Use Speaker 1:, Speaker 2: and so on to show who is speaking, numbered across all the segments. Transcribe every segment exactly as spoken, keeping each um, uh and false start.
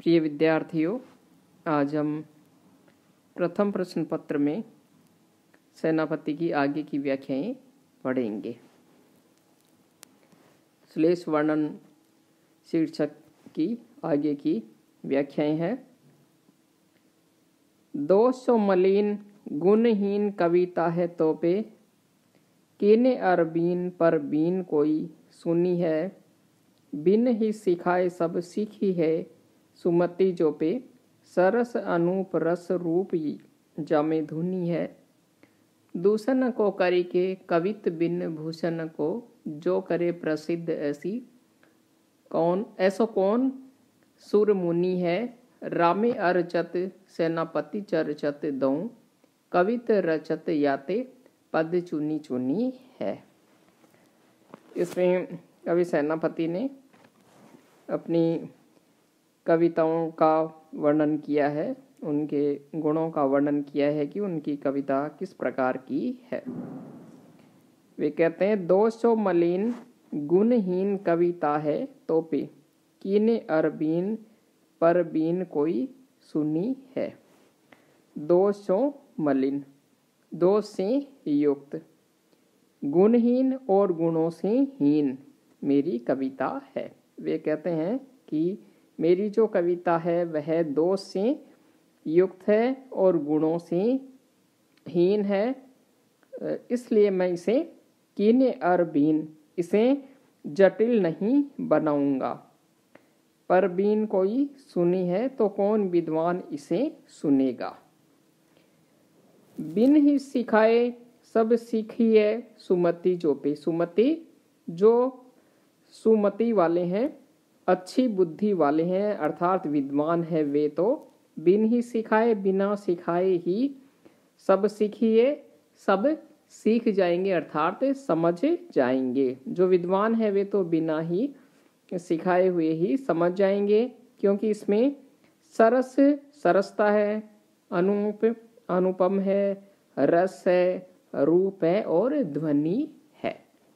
Speaker 1: प्रिय विद्यार्थियों, आज हम प्रथम प्रश्न पत्र में सेनापति की आगे की व्याख्याएं पढ़ेंगे। श्लेष वर्णन शीर्षक की आगे की व्याख्याएं हैं। दोष मलिन गुणहीन कविता है तोपे, कीने अरबीन पर बीन कोई सुनी है, बिन ही सिखाए सब सीखी है, सुमति जो पे सरस अनूप रस रूप जामे धुनी है। दूषण को करी के कवित बिन भूषण को, जो करे प्रसिद्ध ऐसी कौन ऐसो कौन सुर मुनि है, रामे अरचत सेनापति चरचत दऊं, कवित रचत याते पद चुनी चुनी है। इसमें कवि सेनापति ने अपनी कविताओं का वर्णन किया है, उनके गुणों का वर्णन किया है कि उनकी कविता किस प्रकार की है। वे कहते हैं, दोषो मलिन गुणहीन कविता है तोपे, कीने अरबीन पर बीन कोई सुनी है। दोषो मलिन, दोष से युक्त, गुणहीन और गुणों से हीन मेरी कविता है। वे कहते हैं कि मेरी जो कविता है वह दोष से युक्त है और गुणों से हीन है, इसलिए मैं इसे कीने अरबीन, इसे जटिल नहीं बनाऊंगा। पर बीन कोई सुनी है तो कौन विद्वान इसे सुनेगा। बिन ही सिखाए सब सीखी है, सुमति जो पे, सुमति जो सुमति वाले हैं, अच्छी बुद्धि वाले हैं, अर्थात विद्वान है वे तो बिन ही सिखाए, बिना सिखाए ही सब सीखिए, सब सीख जाएंगे अर्थात समझ जाएंगे। जो विद्वान है वे तो बिना ही सिखाए हुए ही समझ जाएंगे, क्योंकि इसमें सरस सरसता है, अनूप अनुपम है, रस है, रूप है और ध्वनि है।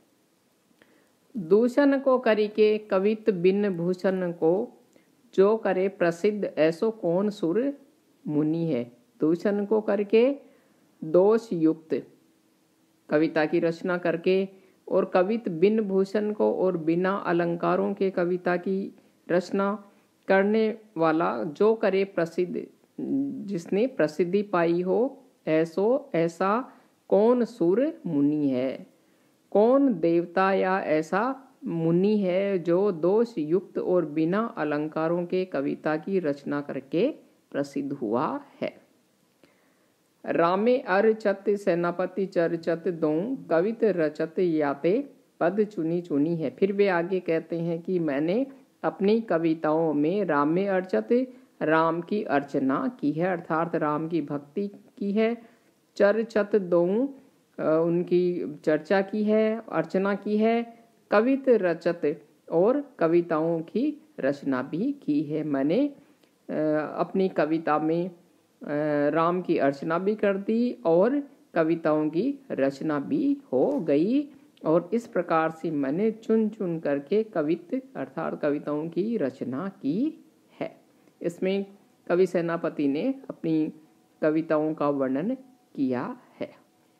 Speaker 1: दूषण को करी के कवित बिन भूषण को, जो करे प्रसिद्ध ऐसो कौन सुर मुनि है। दूषण को करके दोष युक्त कविता की रचना करके और कवित बिन भूषण को और बिना अलंकारों के कविता की रचना करने वाला, जो करे प्रसिद्ध, जिसने प्रसिद्धि पाई हो, ऐसो ऐसा कौन सुर मुनि है। कौन देवता या ऐसा मुनि है जो दोष युक्त और बिना अलंकारों के कविता की रचना करके प्रसिद्ध हुआ है। रामे अरचत सेनापति चरचत दऊं, कवित रचत याते पद चुनी चुनी है। फिर वे आगे कहते हैं कि मैंने अपनी कविताओं में रामे अर्चत, राम की अर्चना की है, अर्थात राम की भक्ति की है। चरचत दऊं, उनकी चर्चा की है, अर्चना की है। कवित रचत, और कविताओं की रचना भी की है। मैंने अपनी कविता में राम की अर्चना भी कर दी और कविताओं की रचना भी हो गई, और इस प्रकार से मैंने चुन चुन करके कवित अर्थात कविताओं की रचना की है। इसमें कवि सेनापति ने अपनी कविताओं का वर्णन किया है।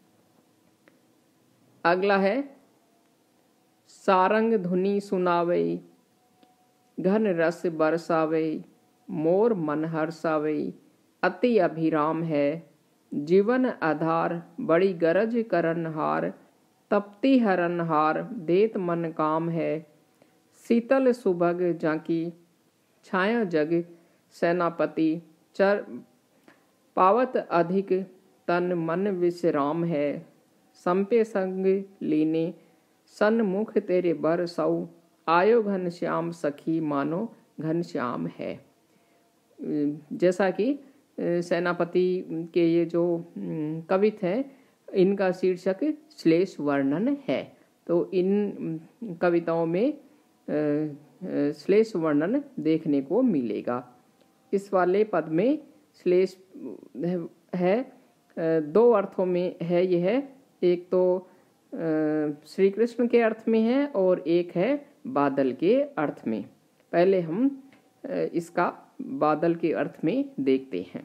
Speaker 1: अगला है, सारंग धुनी सुनावे, घन रस बरसावे, मोर मन हर्षावे, अति अभिराम है, जीवन आधार, बड़ी गरज करनहार, तप्ती हरनहार, देत मन काम है, शीतल सुभग जाकी छाया जग, सेनापति चर पावत अधिक, तन मन विश्राम है, संपे संग लीने सन्मुख तेरे बर सऊ, आयो घन श्याम सखी मानो घन श्याम है। जैसा कि सेनापति के ये जो कवित हैं, इनका शीर्षक श्लेष वर्णन है, तो इन कविताओं में श्लेष वर्णन देखने को मिलेगा। इस वाले पद में श्लेष है, दो अर्थों में है यह, एक तो श्री कृष्ण के अर्थ में है और एक है बादल के अर्थ में। पहले हम इसका बादल के अर्थ में देखते हैं।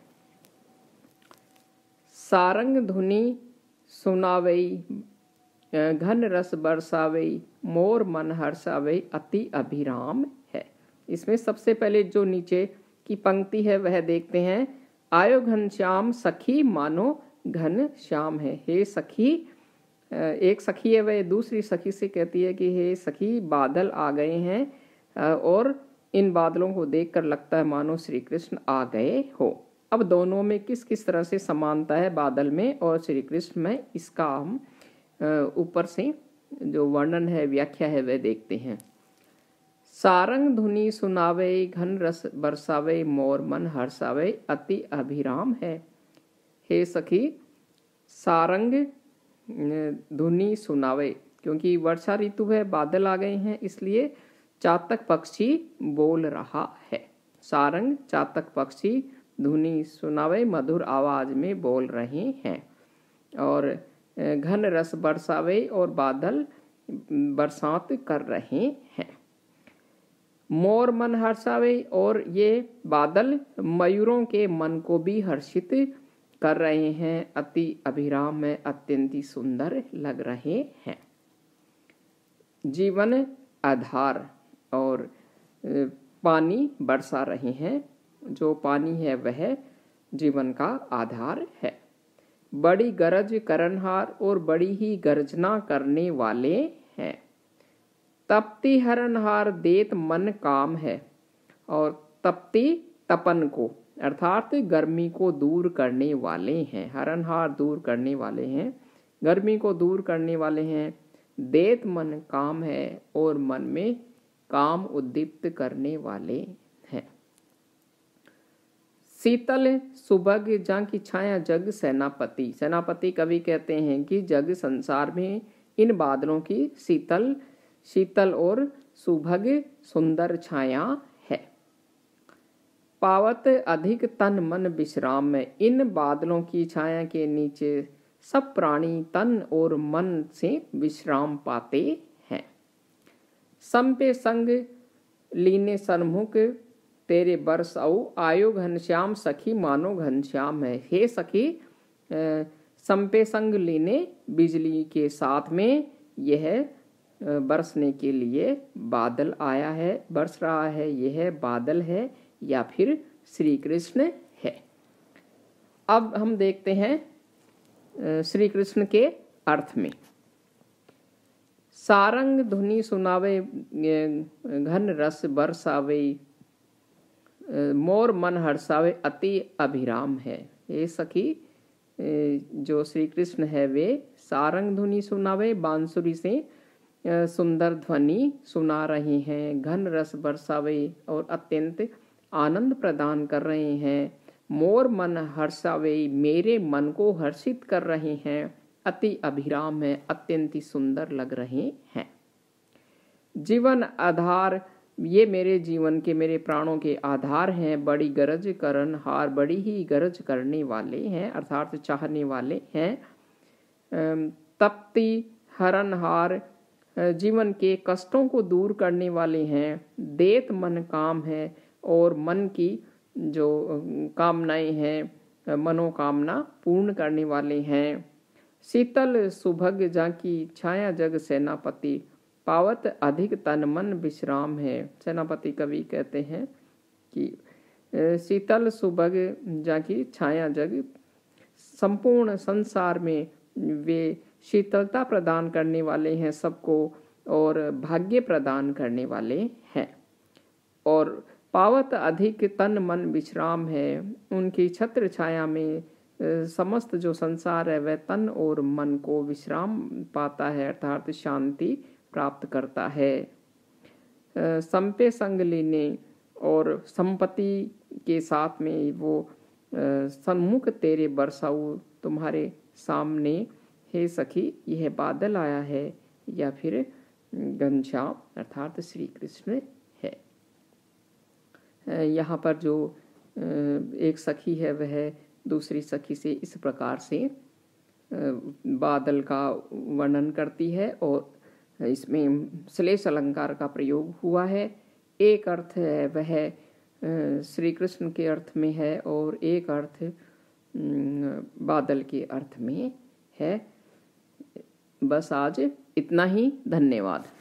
Speaker 1: सारंग धुनि सुनावई, घन रस बरसावई, मोर मन हर्षावई, अति अभिराम है। इसमें सबसे पहले जो नीचे की पंक्ति है वह देखते हैं। आयो घन श्याम सखी मानो घन श्याम है। हे सखी, एक सखी है वह दूसरी सखी से कहती है कि हे सखी, बादल आ गए हैं और इन बादलों को देखकर लगता है मानो श्री कृष्ण आ गए हो। अब दोनों में किस किस तरह से समानता है बादल में और श्री कृष्ण में, इसका हम ऊपर से जो वर्णन है, व्याख्या है, वह देखते हैं। सारंग धुनि सुनावे, घन रस बरसावे, मोर मन हर्षावे, अति अभिराम है। हे सखी, सारंग धुनि सुनावे, क्योंकि वर्षा ऋतु है, बादल आ गए हैं, इसलिए चातक पक्षी बोल रहा है। सारंग चातक पक्षी धुनि सुनावे, मधुर आवाज में बोल रहे हैं। और घन रस बरसावे, और बादल बरसात कर रहे हैं। मोर मन हर्षावे, और ये बादल मयूरों के मन को भी हर्षित कर रहे हैं। अति अभिराम में अत्यंत ही सुंदर लग रहे हैं। जीवन आधार, और पानी बरसा रहे हैं। जो पानी है वह जीवन का आधार है। बड़ी गरज करनहार, और बड़ी ही गर्जना करने वाले हैं। तपती हरनहार, देत मन काम है। और तपती तपन को, अर्थात गर्मी को दूर करने वाले हैं। हरनहार दूर करने वाले हैं, गर्मी को दूर करने वाले हैं। देत मन काम है, और मन में काम उद्दीप्त करने वाले हैं। शीतल सुभग, जहाँ की छाया जग सेनापति। सेनापति कवि कहते हैं कि जग संसार में इन बादलों की शीतल शीतल और सुभग सुंदर छाया है। पावत अधिक तन मन विश्राम में, इन बादलों की छाया के नीचे सब प्राणी तन और मन से विश्राम पाते हैं। संपे संग लीने सन्मुख, तेरे बरस आऊ, आयो घनश्याम सखी मानो घनश्याम है। हे सखी, संपे संग लीने, बिजली के साथ में यह बरसने के लिए बादल आया है, बरस रहा है। यह बादल है या फिर श्री कृष्ण है। अब हम देखते हैं श्री कृष्ण के अर्थ में। सारंग धुनि सुनावे, घन रस बरसावे, मोर मन हर्षावे, अति अभिराम है। ये सखी, जो श्री कृष्ण है वे सारंग धुनि सुनावे, बांसुरी से सुंदर ध्वनि सुना रहे हैं। घन रस बरसावे, और अत्यंत आनंद प्रदान कर रहे हैं। मोर मन हर्षावे, मेरे मन को हर्षित कर रहे हैं। अति अभिराम है, अत्यंत ही सुंदर लग रहे हैं। जीवन आधार, ये मेरे जीवन के, मेरे प्राणों के आधार हैं। बड़ी गरज करन हार, बड़ी ही गरज करने वाले हैं, अर्थात चाहने वाले हैं। तप्ती हरन हार, जीवन के कष्टों को दूर करने वाले हैं। देत मन काम है, और मन की जो कामनाएं हैं, मनोकामना पूर्ण करने वाले हैं। शीतल सुभग, जहाँ की छाया जग सेनापति, पावत अधिक तन मन विश्राम है। सेनापति कवि कहते हैं कि शीतल सुभग, जहाँ की छाया जग, संपूर्ण संसार में वे शीतलता प्रदान करने वाले हैं सबको, और भाग्य प्रदान करने वाले हैं। और पावत अधिक तन मन विश्राम है, उनकी छत्र छाया में समस्त जो संसार है वह तन और मन को विश्राम पाता है, अर्थात शांति प्राप्त करता है। संपे संग लेने, और संपत्ति के साथ में वो सन्मुख तेरे बरसाऊ, तुम्हारे सामने हे सखी यह बादल आया है, या फिर घनश्याम अर्थात श्री कृष्ण है। यहाँ पर जो एक सखी है वह दूसरी सखी से इस प्रकार से बादल का वर्णन करती है, और इसमें श्लेष अलंकार का प्रयोग हुआ है। एक अर्थ है वह श्री कृष्ण के अर्थ में है और एक अर्थ बादल के अर्थ में है। बस आज इतना ही, धन्यवाद।